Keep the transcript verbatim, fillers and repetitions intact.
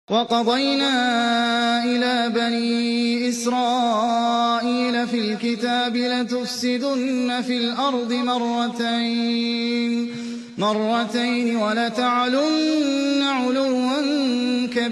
وَقَضَيْنَا إِلَىٰ بَنِي إِسْرَائِيلَ فِي الْكِتَابِ لَتُفْسِدُنَّ فِي الْأَرْضِ مَرَّتَيْنِ وَلَتَعْلُنَّ عُلُوًّا كَبِيرًا